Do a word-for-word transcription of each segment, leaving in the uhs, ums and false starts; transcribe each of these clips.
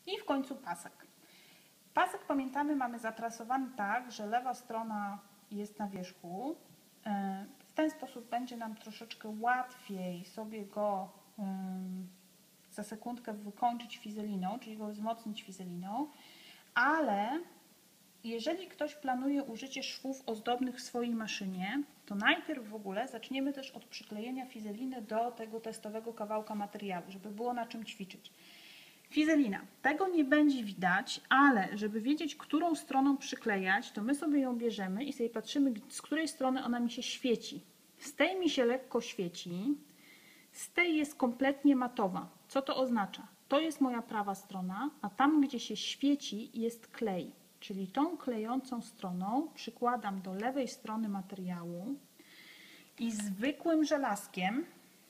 I w końcu pasek. Pasek, pamiętamy, mamy zatrasowany tak, że lewa strona jest na wierzchu. W ten sposób będzie nam troszeczkę łatwiej sobie go za sekundkę wykończyć fizeliną, czyli go wzmocnić fizeliną, ale jeżeli ktoś planuje użycie szwów ozdobnych w swojej maszynie, to najpierw w ogóle zaczniemy też od przyklejenia fizeliny do tego testowego kawałka materiału, żeby było na czym ćwiczyć. Fizelina. Tego nie będzie widać, ale żeby wiedzieć, którą stroną przyklejać, to my sobie ją bierzemy i sobie patrzymy, z której strony ona mi się świeci. Z tej mi się lekko świeci, z tej jest kompletnie matowa. Co to oznacza? To jest moja prawa strona, a tam, gdzie się świeci, jest klej. Czyli tą klejącą stroną przykładam do lewej strony materiału i zwykłym żelazkiem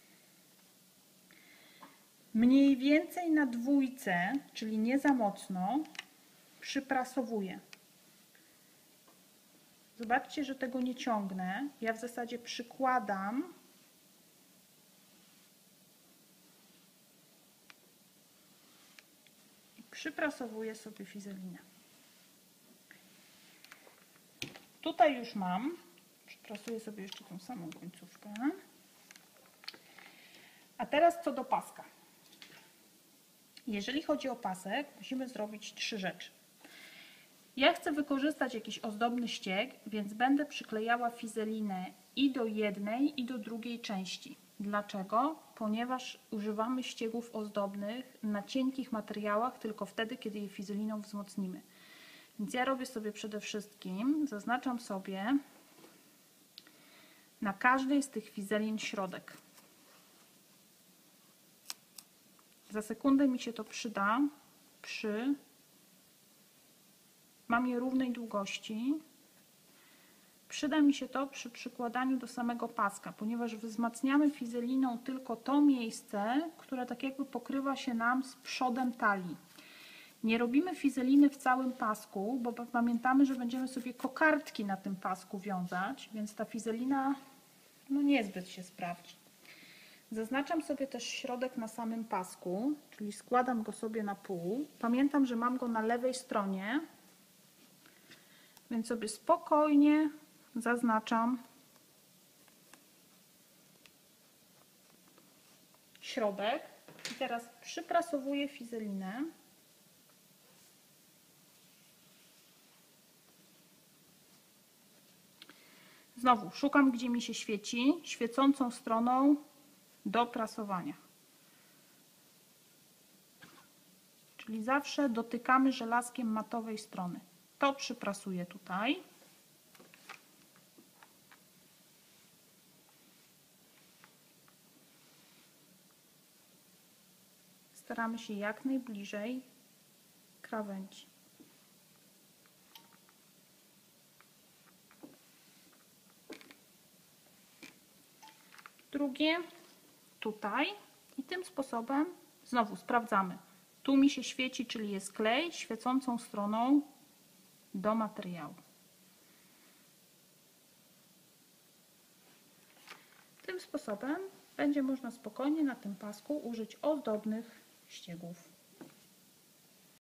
mniej więcej na dwójce, czyli nie za mocno, przyprasowuję. Zobaczcie, że tego nie ciągnę. Ja w zasadzie przykładam i przyprasowuję sobie fizelinę. Tutaj już mam, przyprasuję sobie jeszcze tą samą końcówkę. A teraz co do paska. Jeżeli chodzi o pasek, musimy zrobić trzy rzeczy. Ja chcę wykorzystać jakiś ozdobny ścieg, więc będę przyklejała fizelinę i do jednej, i do drugiej części. Dlaczego? Ponieważ używamy ściegów ozdobnych na cienkich materiałach tylko wtedy, kiedy je fizeliną wzmocnimy. Więc ja robię sobie przede wszystkim, zaznaczam sobie na każdej z tych fizelin środek. Za sekundę mi się to przyda przy... Mam je równej długości. Przyda mi się to przy przykładaniu do samego paska, ponieważ wzmacniamy fizeliną tylko to miejsce, które tak jakby pokrywa się nam z przodem talii. Nie robimy fizeliny w całym pasku, bo pamiętamy, że będziemy sobie kokardki na tym pasku wiązać, więc ta fizelina no niezbyt się sprawdzi. Zaznaczam sobie też środek na samym pasku, czyli składam go sobie na pół. Pamiętam, że mam go na lewej stronie, więc sobie spokojnie zaznaczam środek i teraz przyprasowuję fizelinę. Znowu szukam, gdzie mi się świeci, świecącą stroną do prasowania. Czyli zawsze dotykamy żelazkiem matowej strony. To przyprasuję tutaj. Staramy się jak najbliżej krawędzi. Drugie tutaj i tym sposobem znowu sprawdzamy. Tu mi się świeci, czyli jest klej, świecącą stroną do materiału. Tym sposobem będzie można spokojnie na tym pasku użyć ozdobnych ściegów.